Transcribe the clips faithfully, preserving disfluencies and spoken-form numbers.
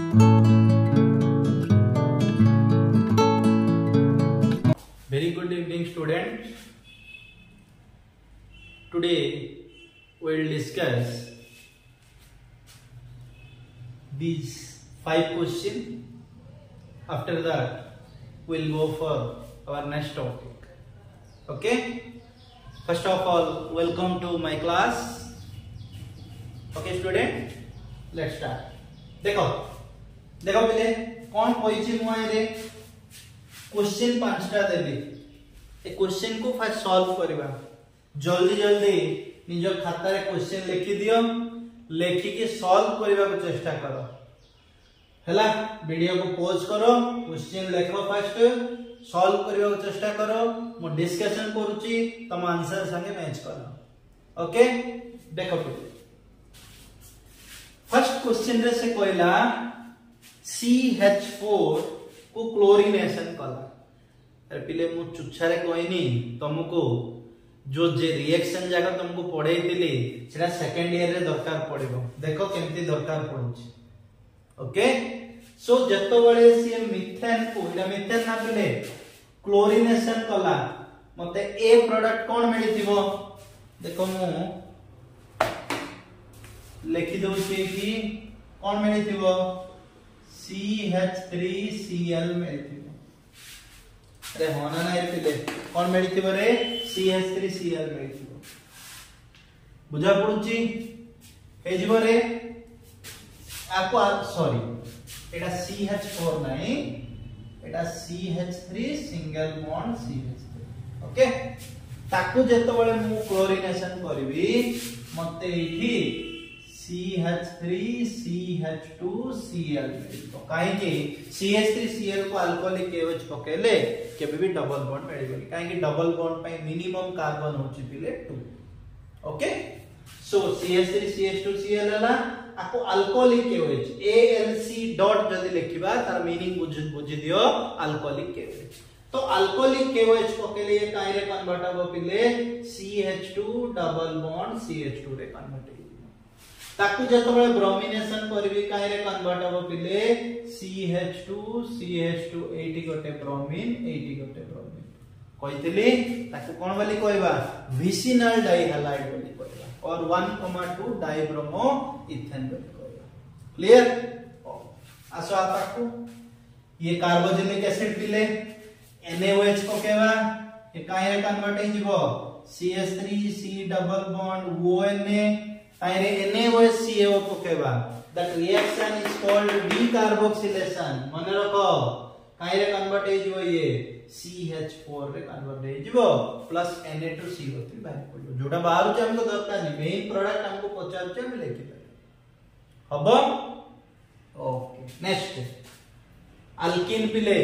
Very good evening, students. Today we will discuss these five questions. After that, we will go for our next topic. Okay? First of all, welcome to my class. Okay, student. Let's start. देखो देखो पहले कौन कोई मुझे question पांचटा देबी ए question को फर्स्ट सॉल्व करबा जल्दी जल्दी निज खाता रे क्वेश्चन लिखि दियो लेखि के सॉल्व करबा को चेष्टा करो हला वीडियो को पॉज करो क्वेश्चन लिखो फर्स्ट सॉल्व करबा को चेष्टा करो मो डिस्कशन करूची तम आंसर संगे मैच करो ओके देखो फर्स्ट क्वेश्चन रे से कहला सी एच फोर को क्लोरीनेशन कला अरे पिले मु चुच्छारे कहनी तुमको जो जे रिएक्शन जागा तुमको पढ़ाई दिली सेटा सेकंड ईयर रे दरकार पड़िबो देखो केमती दरकार पड़ुची ओके सो जत्तो बळे सी मिथेन को इला मिथेन ना पिले क्लोरीनेशन कला मते ए प्रोडक्ट कोन मिलिथिबो देखो मु लिखि दउची कि कोन मिलिथिबो C H three C L मिलिथिबो अरे होना ना पिले कोन मिलिथिबो रे C H three C L मिलिथिबो बुझा पडुची हे जीवो रे आपको सॉरी एटा सी एच फोर नाही एटा C H three single bond C H three okay ताकू जेतो बळे मु क्लोरीनेशन करबी मते एठी C H three C H two C L मिलितो काहे कि C H three C L को अल्कोहलिक KOH पकेले केबे भी डबल बॉन्ड मिलिबो काहे कि डबल बॉन्ड पई मिनिमम कार्बन होची पिले two okay so C H three C H two C L हला आपको alcoholic KOH A L C dot जदी लिखिबा तार मीनिंग बुझ बुझि दियो अल्कोहलिक KOH तो अल्कोहलिक KOH पकेले ये काहे रे कन्वर्ट होबो पिले C H two double bond C H two रे कन्वर्ट ताकू जतबे ब्रोमिनेशन करबी काहे रे कन्वर्ट होबो पिले C H two C H two एटी गोटे ब्रोमीन एटी गोटे ब्रोमीन कहितली ताकू कोन वाली कहबा विसिनल डाइहालाइड वाली कहबा और वन टू डाइब्रोमो इथेन वाली कहबा क्लियर आसो ताकू ये कार्बोजेनिक एसिड पिले एन ए ओ एच को कहबा ये काहे रे कन्वर्ट हे जिवो C H three C double bond O N A ताइरे N A O H C A O को कहबा that reaction is called decarboxylation मन रखो काहे रे कन्वर्ट हे जिवो ये C H फोर रे कन्वर्ट हे जिवो plus N A two C O three बाहर पड़ो जोटा बाहर छ हमको दरकार नहीं मेन प्रोडक्ट हमको पचार छ हम लिखि पारे हबो ओके नेक्स्ट अल्किन पिले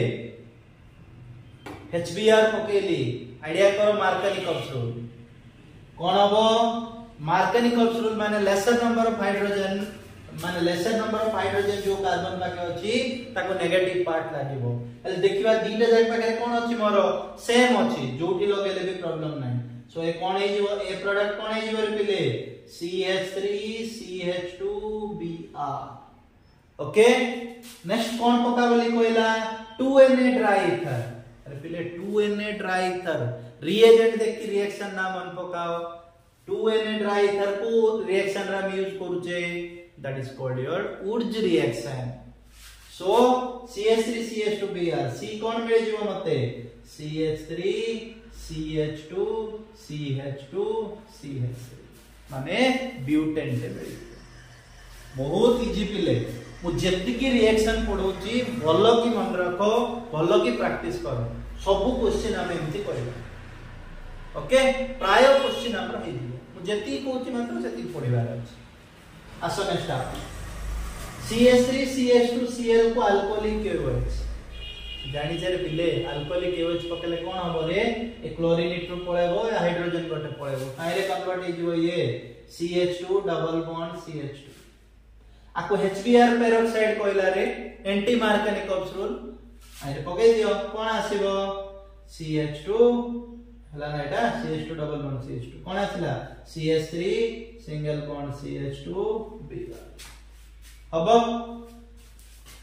H B R पकेली आईडिया करो मार्कनिकॉप्स रूल कोन हबो मार्कनिकॉप्स रूल माने लेसर नंबर ऑफ हाइड्रोजन माने लेसर नंबर ऑफ हाइड्रोजन जो कार्बन पाके अछि ताको नेगेटिव पार्ट लागिबो एल देखिबा दीटा जाय पाके कोन अछि मोर सेम अछि जोठी लगेले भी प्रॉब्लम नै सो ए कोन हे जिवो ए प्रोडक्ट कोन हे जिवो रे पिले C H three C H two B R okay next कोन पका बोली कोइला two N A dry ether अरे पिले two N A dry ether reagent देख के रिएक्शन नाम मन पकाओ two N A dry ether को रिएक्शन रा यूज करूचे that is called your Wurtz reaction so C H three C H two B R C कोन मिले जीवो मते C H three C H two C H two C H three माने butane ते मिले बहुत इजी पिले मु जेति की रिएक्शन पढौची भलो की मन रखो भलो की प्रैक्टिस करो सब क्वेश्चन हम एमती करबा ओके प्राय क्वेश्चन हमरा हे मु जेति कहूची मात्र सेति पढिबार अछि आसो नेक्स्ट आप C H three C H two C L को अल्कोहलिक KOH जानि छरे पिले अल्कोहलिक KOH पकेले कोन हबो रे ए क्लोरीन इट्रो पळेबो हाइड्रोजन गटे पळेबो काहे रे कन्वर्ट हे जिवो ये C H two double bond C H two आको H B R पेरोक्साइड कहला रे एंटी मार्कनिकॉप्स रूल आरे पके दियो कोन आसीबो C H टू हला ना एटा C H two double bond C H two कोन आसिला C H three single bond C H two B हबो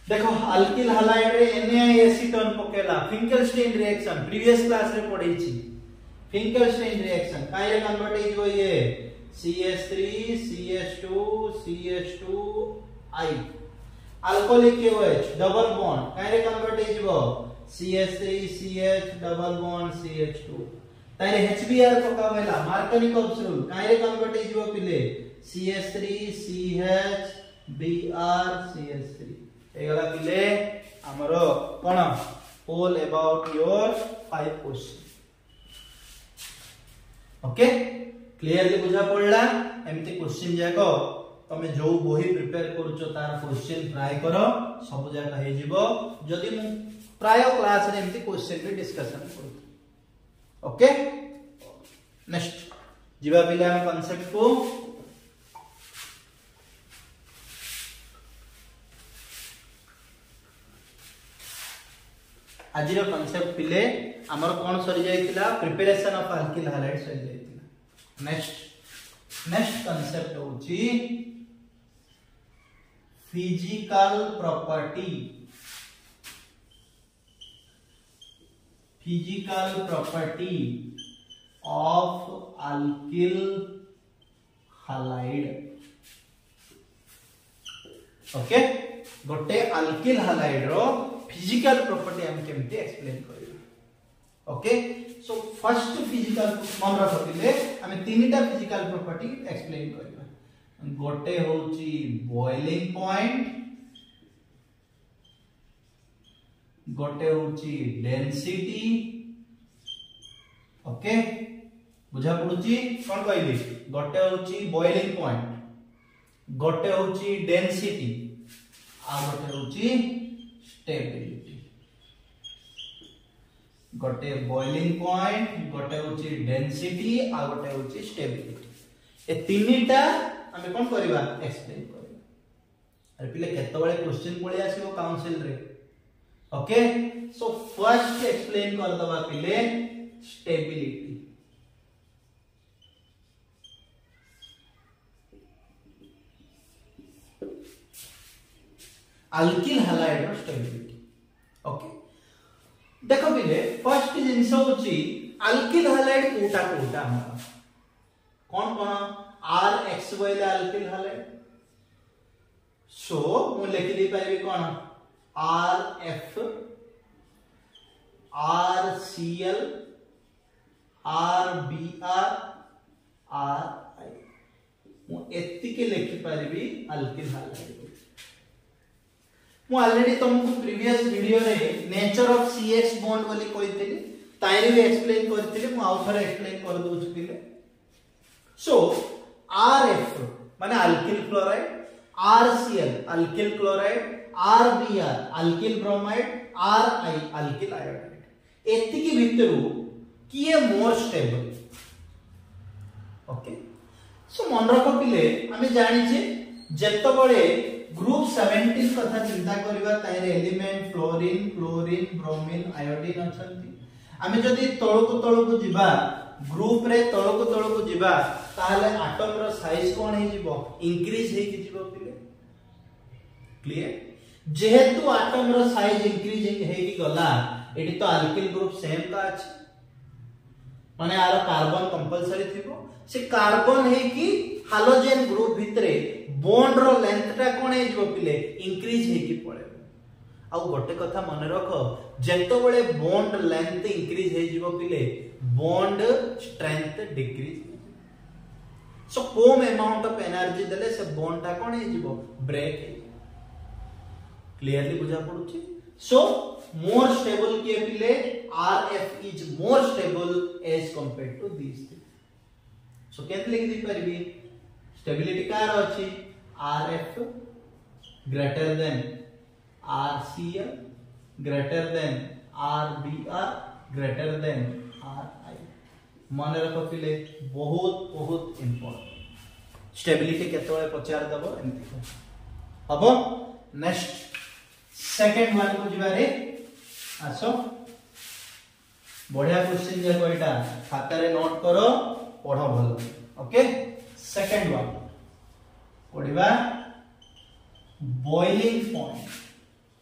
देखो अल्किल हैलाइड रे एनएआईएसीटोन पकेला फिंकेलस्टीन रिएक्शन प्रीवियस क्लास रे पढ़ी छी फिंकेलस्टीन रिएक्शन काहे कन्वर्ट हे जो ये C H three C H two C H two I alcoholic K O H double bond काहे कन्वर्ट हे जो C H three C H double bond C H two तारे एचबीआर पकावेला मार्कोनिकोव्स रूल काहे कन्वर्ट हे जो पिले C H three C H B R C H three एगला पिले हमरो कोन all about your five question okay clearly बुझा पड़ला एमती क्वेश्चन जाको तमे जो बही प्रिपेयर करूचो तार क्वेश्चन ट्राई करो सब जाका हे जिवो जदी मु प्राय क्लास रे एमती क्वेश्चन रे डिस्कशन करू ओके नेक्स्ट जिबा पिला हम कांसेप्ट को आज रो कांसेप्ट पिले हमर कोन सरी जायतिला प्रिपरेशन ऑफ अल्किल हैलाइड सरी जायतिला नेक्स्ट नेक्स्ट कांसेप्ट होची physical property physical property of alkyl halide okay गोटे अल्किल हैलाइड रो फिजिकल प्रॉपर्टी हम केमते एक्सप्लेन करियो ओके सो फर्स्ट फिजिकल मन रखिले हम तीनटा फिजिकल प्रॉपर्टी एक्सप्लेन करियो गोटे होची बॉइलिंग पॉइंट गोटे होची डेंसिटी ओके बुझा पड़ुची कोन कहली गोटे होची बॉइलिंग पॉइंट गोटे होची डेंसिटी आ गोटे होची स्टेबिलिटी गोटे बॉइलिंग पॉइंट गोटे होची डेंसिटी आ गोटे होची स्टेबिलिटी ए तीनटा हमें कोन करबा एक्सप्लेन करबा अरे पिले केते बळे क्वेश्चन पळे आसीबो काउंसिल रे ओके सो फर्स्ट एक्सप्लेन कर दबा पिले स्टेबिलिटी अल्किल हैलाइड रो स्टेबिलिटी ओके देखो पिले फर्स्ट जिंस होची अल्किल हैलाइड कोटा कोटा हमरा कोन कोन आर एक्स बोले अल्किल हैलाइड सो मु लिख दी पाइबी कोन R F R C L R B R R I मु एत्ति के लिखि पारिबी अल्किल हैलाइड मु ऑलरेडी तुमको प्रीवियस वीडियो रे नेचर ऑफ सीएक्स बॉन्ड बोली कहितली ताइरे भी एक्सप्लेन करथिले मु आउ थरे एक्सप्लेन कर दोछ पिले सो आरएफ माने alkyl chloride R C L alkyl chloride R B R alkyl bromide R I alkyl iodide एति की भितरु किए मोर स्टेबल ओके सो मन रखो पिले हमें जानि छे जेतो बळे ग्रुप सेवेंटीन कथा चिंता करबा ताइरे element fluorine chlorine bromine iodine अछंती आमे जदी तळको तळको जिबा ग्रुप रे तळको तळको जिबा ताले एटम रो साइज कोन हे जिवो इंक्रीज हे कि जिवो पिले क्लियर जेहेतु एटम रो साइज इंक्रीज हे कि गला एटी तो अल्किल ग्रुप सेम का अछि माने आरो कार्बन कंपलसरी थिबो से कार्बन हे कि हालोजेन ग्रुप भितरे बॉन्ड रो लेंथ टा कोन हे जिवो पिले इंक्रीज हे कि पळे आ गोटे कथा मन रखो जेतो बळे बॉन्ड लेंथ इंक्रीज हे जिवो पिले बॉन्ड स्ट्रेंथ डिक्रीज सो कम अमाउंट ऑफ एनर्जी देले से बॉन्ड टा कोन हे जिवो ब्रेक हे क्लियरली बुझा पड़ुची सो मोर स्टेबल के पिले R F is more stable as compared to this so केत लिख दी परबी स्टेबिलिटी कार अछि R F greater than R C L greater than R B R greater than R I मन रखो पिले बहुत बहुत इंपोर्टेंट स्टेबिलिटी केतोळे पचार दबो एमती हबो नेक्स्ट सेकंड वन को जिबारे आसो बढ़िया क्वेश्चन जे कोइटा खाता रे नोट करो पढ़ो भलो ओके सेकंड वन पढ़िबा बॉइलिंग पॉइंट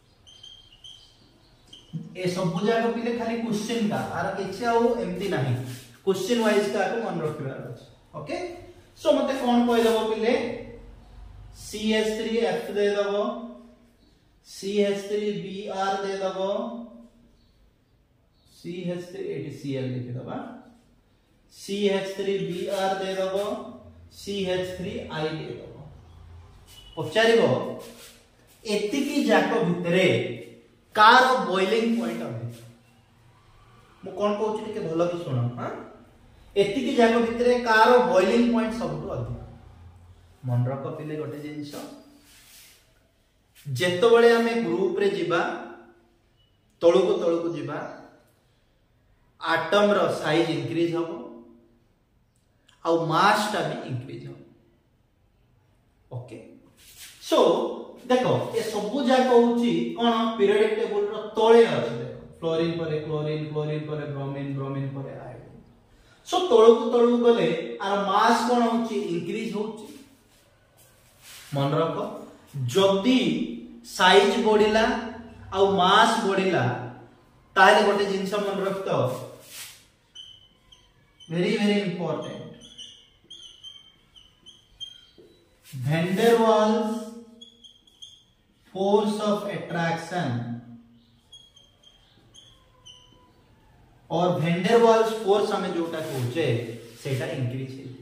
ए सब जाक पिले खाली क्वेश्चन का आर किछि आ एमती नाही क्वेश्चन वाइज का को मन रखिबार अछि ओके सो मते कोन कहि दबो पिले सी एच थ्री एफ दे दबो C H three B R दे दबो सी एच थ्री एटी सी एल लिखि दबा C H three B R दे दबो सी एच थ्री आई दे दबो पचारिबो एतिकी जाक भितरे कार बॉइलिंग पॉइंट अधिक मु कोन कहूची टिके भलो कि सुनो हां एतिकी जाक भितरे कार बॉइलिंग पॉइंट सबटु अधिक मन रख पिले गोटे जिंस जेतो बळे हमें ग्रुप रे जिबा तळु को तळु को जिबा एटम रो साइज इंक्रीज हबो आ मास टा भी इंक्रीज हबो ओके सो देखो ये सब जाक होची कोन पीरियोडिक टेबल रो तळे अछि देखो फ्लोरीन परे क्लोरीन क्लोरीन परे ब्रोमीन ब्रोमीन परे आयोडीन सो तळु को तळु गले आर मास कोन होची इंक्रीज होची मन रखो जदी साइज बढ़िला आ मास बढ़िला ताले गोटे जिंस मन रखतो very very important van der Waals force of attraction और वैन डेर वाल्स फोर्स हमें जोटा कहूचे सेटा इंक्रीज है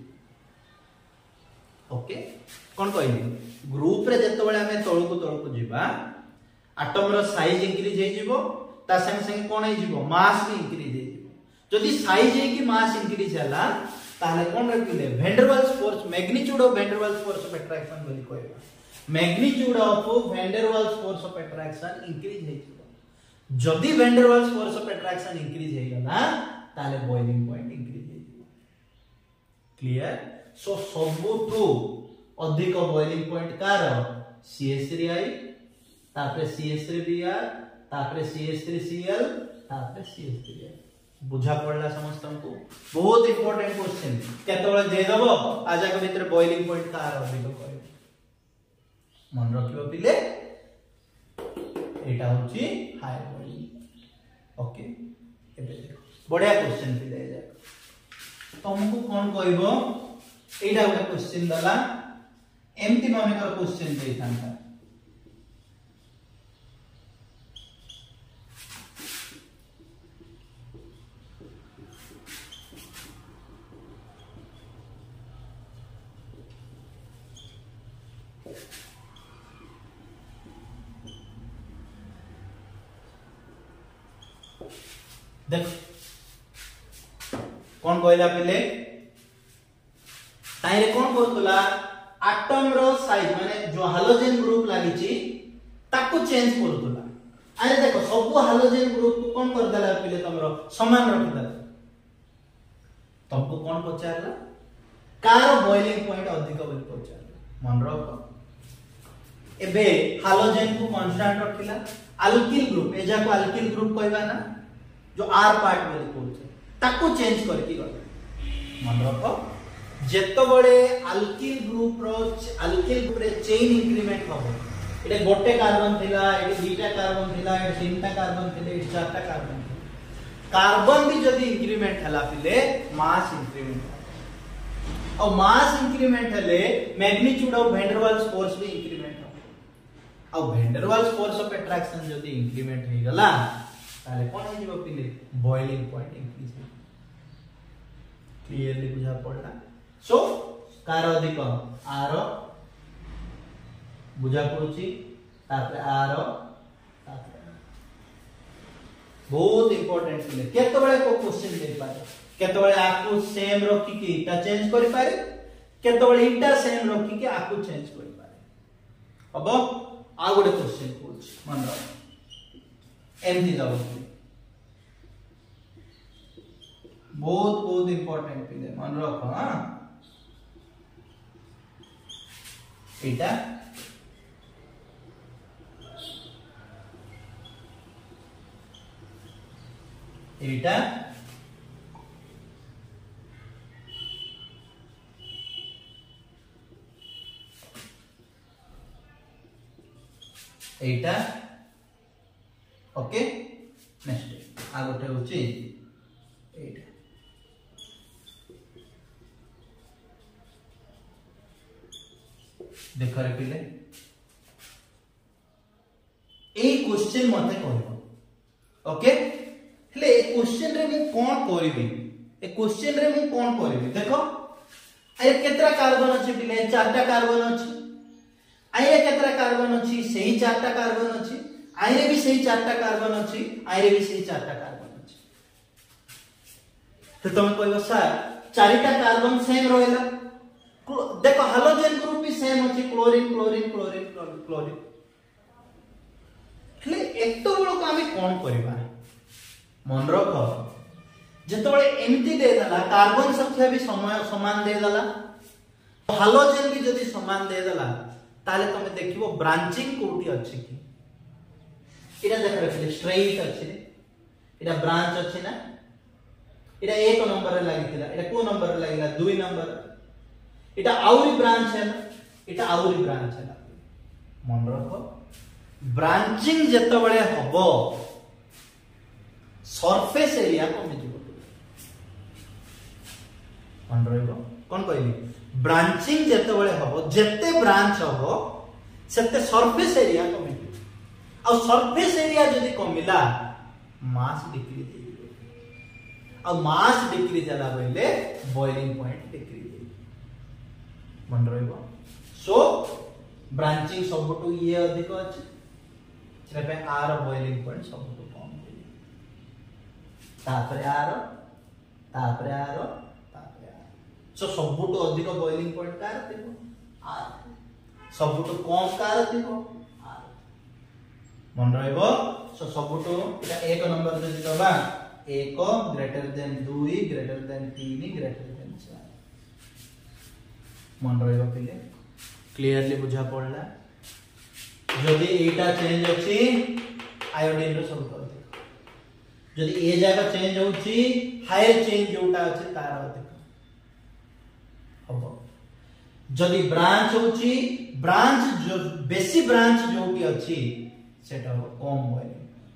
ओके कोन कहली ग्रुप रे जत्तो बळे हमें तळु को तळु को जिबा एटम रो साइज इंक्रीज हे जिवो ता संग संग कोन हे जिवो मास भी इंक्रीज हे जिवो जदी साइज हे कि मास इंक्रीज हला ताले कोन रखिले van der Waals force magnitude of van der Waals force of attraction बोली कहबा magnitude of van der Waals force of attraction increase हे जिवो जदी van der Waals force of attraction increase हे गला ताले बॉइलिंग पॉइंट इंक्रीज हे जिवो क्लियर सो सबुटू अधिक बॉइलिंग पॉइंट कार सी एच थ्री आई तापरे C H three B R तापरे C H three C L तापरे सी एच थ्री आई बुझा पड़ला समस्त को बहुत इंपोर्टेंट क्वेश्चन केतबळे दे दबो आजा के भीतर बॉइलिंग पॉइंट कार अधिक कहबो मन रखियो पिले एटा होची हाई बॉइलिंग ओके एबे देखो बढ़िया क्वेश्चन पिले जा तुमको कोन कहबो एटा गोटे क्वेश्चन दला एमती मन कर क्वेश्चन दे थांता देख कौन कहला पहले ताइरे कौन करतला एटम रो साइज माने जो हाइड्रोजन ग्रुप लागि छि ताको चेंज करतला अरे देखो सब हाइड्रोजन ग्रुप को कौन कर देला पहले तमरो समान रख देला तुमको कौन पचारला कार बॉइलिंग पॉइंट अधिक बोली पचारला मन रख एबे हाइड्रोजन को कांस्टेंट रखिला अल्किल ग्रुप ए जाको अल्किल ग्रुप कहबा ना जो आर पार्ट में कहउछे ताको चेंज करके गले मन रखो जेतो बड़े अल्किल ग्रुप रो अल्किल ग्रुप रे चेन इंक्रीमेंट होबो एटे गोटे कार्बन थिला एटे दुईटा कार्बन थिला एटे तीनटा कार्बन थिले एटे चारटा कार्बन कार्बन भी जदी इंक्रीमेंट हला पिले मास इंक्रीमेंट और मास इंक्रीमेंट हले magnitude of van der Waals force भी इंक्रीमेंट हो और van der Waals force of attraction जदी इंक्रीमेंट हे गला ताले कोन हे जिवो पिले बॉइलिंग पॉइंट इंक्रीज हो क्लियरली बुझा पड़ला सो कार अधिक आर बुझा पड़ुची तापरे आर तापरे बहुत इंपोर्टेंट पिले केते बळे को क्वेश्चन दे पारे केते बळे आकु सेम रखी कि ता चेंज करि पारे केते बळे इटा सेम रखी कि आकु चेंज करि पारे अब आ गोटे क्वेश्चन पूछ मन रख एमती जाओ बहुत बहुत इंपोर्टेंट पिले मन रख हां एटा एटा एटा ओके नेक्स्ट आ गोटे होची एटा देखो रे पिले ए क्वेश्चन मते कहबो ओके हेले ए क्वेश्चन रे मु कोन करबी ए क्वेश्चन रे मु कोन करबी देखो आय केतरा कार्बन अछि पिले चारटा कार्बन अछि आय केतरा कार्बन अछि सेही चारटा कार्बन अछि आय रे भी सेही चारटा कार्बन अछि आय रे भी सेही चारटा कार्बन अछि तो तुम कहबो सर चारटा कार्बन सेम रहला देखो हाइड्रोजन ग्रुप भी सेम अछि क्लोरीन क्लोरीन क्लोरीन क्लोरीन हेले एतो बळो को आमे कोन करबा मन रख जेतबळे एमती दे दला कार्बन संख्या भी समय समान दे दला हाइड्रोजन भी जदी समान दे दला ताले तमे देखिबो ब्रांचिंग कोठी अछि कि इरा देख रखले स्ट्रेट अछि इरा ब्रांच अछि ना इरा एक नंबर रे लागितला इरा को नंबर रे लागिला दो नंबर इटा आउरी ब्रांच है ना इटा आउरी ब्रांच है ना मन रखो ब्रांचिंग जेतबळे हबो सरफेस एरिया कमी जिवो मन रहिबो कोन कहली ब्रांचिंग जेतबळे हबो जेते ब्रांच हबो सेते सरफेस एरिया कमी जिवो आ सरफेस एरिया जदी कमिला मास डिक्रीज आ मास डिक्रीज जाला बइले बॉइलिंग पॉइंट डिक्रीज मन रहिबो सो ब्रांचिंग सबटू ये अधिक अछि सेटा पे आर बॉइलिंग पॉइंट सबटू कम देली तापरे आर तापरे आर तापरे आर सो सबटू अधिक बॉइलिंग पॉइंट कार थिबो आर सबटू कम कार थिबो आर मन रहिबो सो सबटू एटा एक नंबर जदी दबा एक ग्रेटर देन दो ग्रेटर देन तीन ग्रेटर देन चार मन रहिबो पिले क्लियरली बुझा पड़ला जदी एटा चेंज अछि आयोडीन रो सब कर दे जदी ए जगह चेंज होछि हायर चेंज जोटा अछि तार अधिक हबो जदी ब्रांच होछि ब्रांच जो बेसी ब्रांच जोटी अछि सेटा हो कम होय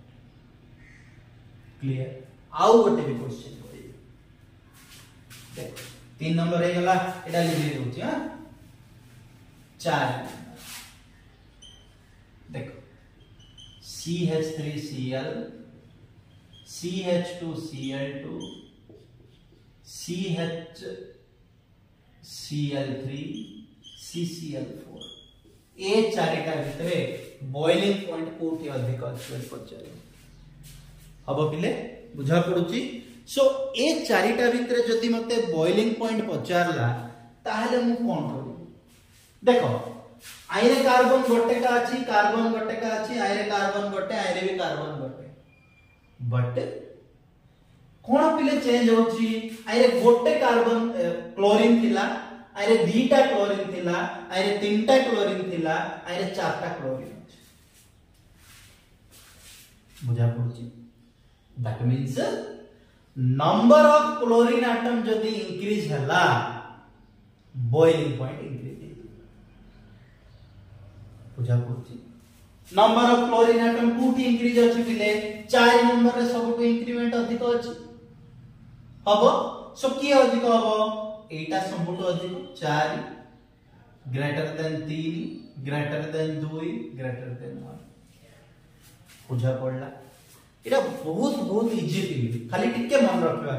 क्लियर आउ गोटे भी क्वेश्चन होई देखो तीन नंबर हे गला एटा लिखि होछि हां चार देखो C H three C L C H two C L two C H C L three C C L four ए चारिटा भितरे बॉइलिंग पॉइंट कोठी अधिक अछि पचारे अब पिले बुझा पड़ुची सो ए चारिटा भितरे जदी मते बॉइलिंग पॉइंट पचारला ताहले मु कोन करू देखो आइरे कार्बन गोटे का अछि कार्बन गोटे का अछि आइरे कार्बन गोटे आइरे भी कार्बन गोटे बट कोन पिले चेंज होची आइरे गोटे कार्बन क्लोरीन थिला आइरे दीटा क्लोरीन थिला आइरे तीनटा क्लोरीन थिला आइरे चारटा क्लोरीन अछि बुझा पड़ुची that means number of chlorine atom जदी इंक्रीज हला बॉइलिंग पॉइंट इंक्रीज बुझा पड़ुची नंबर ऑफ क्लोरीन एटम कोठी इंक्रीज अछि पिले चार नंबर रे सब को इंक्रीमेंट अधिक अछि हबो सो की अधिक हबो एटा सबटो अधिक चार ग्रेटर देन तीन ग्रेटर देन दो ग्रेटर देन एक बुझा पड़ला एटा बहुत बहुत इजी पिले खाली टिके मन रखबा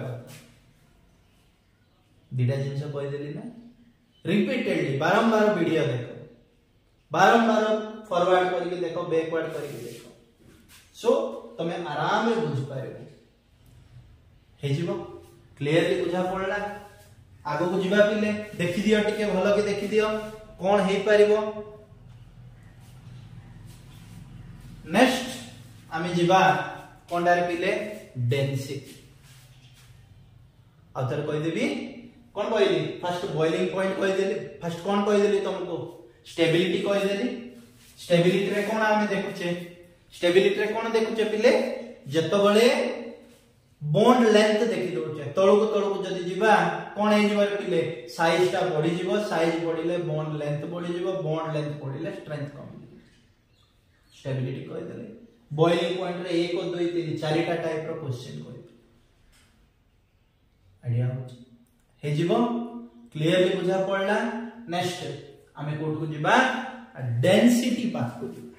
दिटा जिंस कहि देली ना रिपीटेडली बारंबार वीडियो देखो बारंबार फॉरवर्ड करके देखो बैकवर्ड करके देखो सो तमे आराम रे बुझ पाइबो हे जीवो क्लियरली बुझा पड़ला आगो को जीवा पिले देखि दियो टिके भलो के देखि दियो कोन हे पारिबो नेक्स्ट आमी जीवा कोंडारे पिले डेंसिटी आउतर कहि देबी कोन कहली फर्स्ट बॉइलिंग पॉइंट कहि देली फर्स्ट कोन कहि देली तुमको स्टेबिलिटी कहि देली स्टेबिलिटी रे कोन आमे देखुचे स्टेबिलिटी रे कोन देखुचे पिले जतो बळे बॉन्ड लेंथ देखि दोचे तळो को तळो को जदी जीवा कोन हे जीवा पिले साइज ता बढ़ी जीवो साइज बढ़िले बॉन्ड लेंथ बढ़ी जीवो बॉन्ड लेंथ बढ़िले स्ट्रेंथ कम स्टेबिलिटी कहि देले बॉइलिंग पॉइंट रे एक दो तीन चारिटा टाइप रो क्वेश्चन कोइ आइडिया हे जीवो क्लियरली बुझा पड़ला। नेक्स्ट आमे कोड को जिबा डेंसिटी पार्ट को जिबा।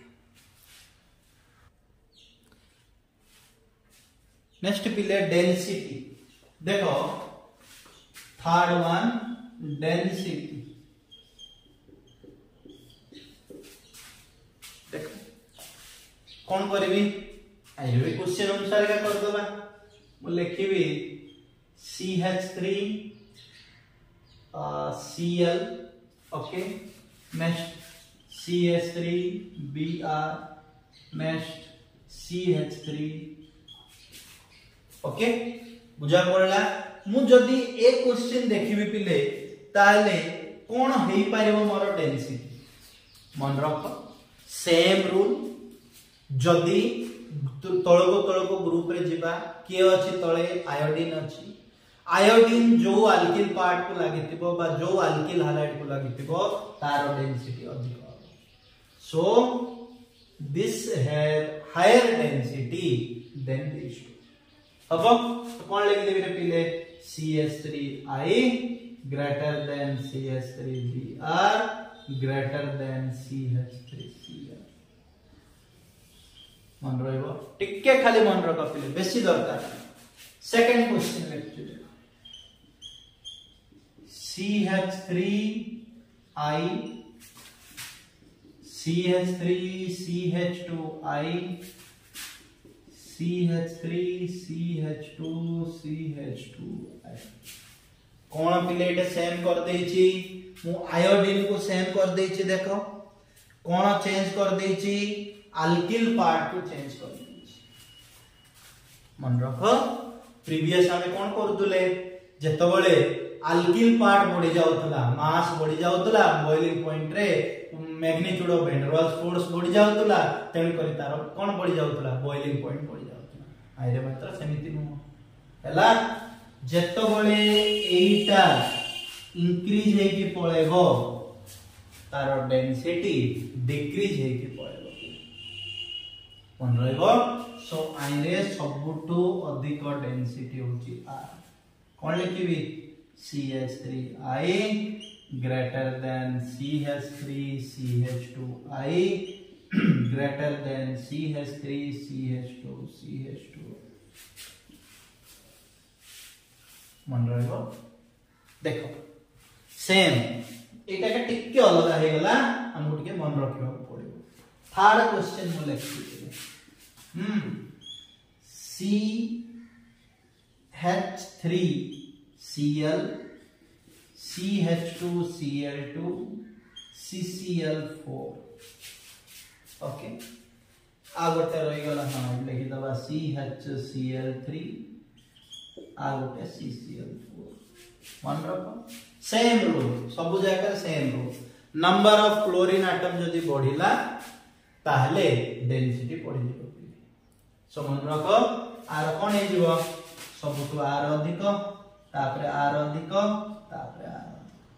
नेक्स्ट पिले डेंसिटी देखो थर्ड वन डेंसिटी देखो कौन करबी आइ भी क्वेश्चन अनुसार का कर दबा मु लिखिबी C H three C L okay next C H three B R next C H three okay बुझा पड़ला। मु जदी एक क्वेश्चन देखिबी पिले ताले कोन हेई पारिबो मोर डेंसिटी मन रख सेम रूल जदी तळको तळको ग्रुप रे जिबा के अछि तळे आयोडीन अछि आयोडीन जो अल्किल पार्ट को लागितिबो बा जो अल्किल हालाइड को लागितिबो तार डेंसिटी अधिक हो so this have higher density than this अब तो कौन लिख देबे पिले C H three I greater than C H three B R greater than C H three C R मन रहइबो टिके खाली मन रख पिले बेसी दरकार। Second question let C H three I C H three C H two I C H three C H two C H two I कौन पिले एटा सेम कर देछि मु आयोडीन को सेम कर देछि देखो कौन चेंज कर देछि अल्किल पार्ट को चेंज कर देछि मन रखो प्रीवियस हमें कौन करथुले जेतबेले अल्किल पार्ट बढ़ी जाउतला मास बढ़ी जाउतला बॉइलिंग पॉइंट रे magnitude of van der Waals force बढ़ी जाउतला तेन करी तार कोन बढ़ी जाउतला बॉइलिंग पॉइंट बढ़ी जाउतला आइरे मात्र समिति नु हला जेतबेले एटा इंक्रीज हे कि पळेबो तार डेंसिटी डिक्रीज हे कि पळेबो मन रहइबो सो आइरे सबुटू अधिक डेंसिटी होची आर कोन लिखिबी C H three I greater than C H three C H two I greater than C H three C H two C H two मन रहइबो देखो सेम एटा के टिके अलग हे गला हमको टिके मन रखियो पड़िबो। थर्ड क्वेश्चन मु लिखि हम C H three C L C H two C L two C C L four okay आ गोटे रही गला हां लिखि दबा C H C L three आ गोटे C C L four मन रखो सेम रूल सब जगह same rule number of chlorine atom जदी बढ़िला ताहले डेंसिटी बढ़ि जेबो सो मन रखो आर कोन हे जीवो सबटु आर अधिक तापरे आर अधिक तापरे आर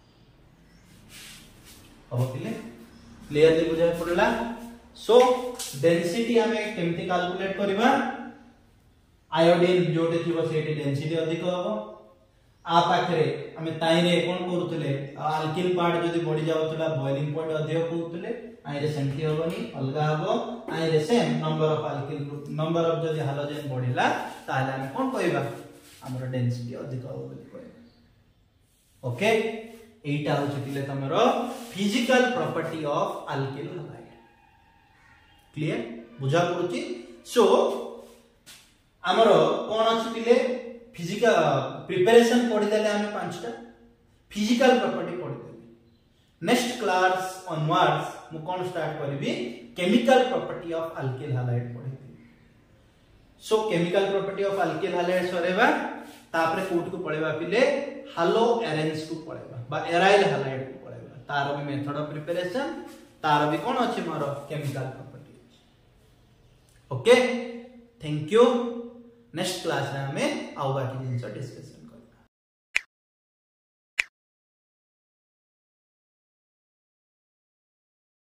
अब पिले क्लियरली बुझा पड़ला। सो डेंसिटी हमें केमती कैलकुलेट करबा आयोडीन जोटे थिबो सेठी डेंसिटी अधिक होबो आ पाखरे हमें ताइरे कोन करूतले अल्किल पार्ट जदी बढ़ी जाउतला बॉइलिंग पॉइंट अधिक होउतले आइरे सेंटी होबनी अलगा होबो आइरे same number of alkyl group number of जदी हाइड्रोजन बढ़िला ताले हम कोन कहबा हमर डेंसिटी अधिक होबो बोली कहबा ओके एटा होछि पिले तमरो physical property of alkyl hydride clear बुझा पड़ुछि। सो हमरो कोन अछि पिले फिजिकल प्रिपरेशन पढि देले हम पांचटा फिजिकल प्रॉपर्टी पढि देले नेक्स्ट क्लास ऑनवर्ड्स मु कोन स्टार्ट करबी chemical property of alkyl hydride पढि so chemical property of alkyl hydride सरेबा तापरे कोट को पढेबा पिले हालो एरेंज को पढेबा बा एराइल हाइड्राइड को पढेबा तार भी मेथड ऑफ प्रिपरेशन तार भी कोन अछि मारो chemical property okay thank you next class रे हमें आउ बाकी जिंस डिस्कस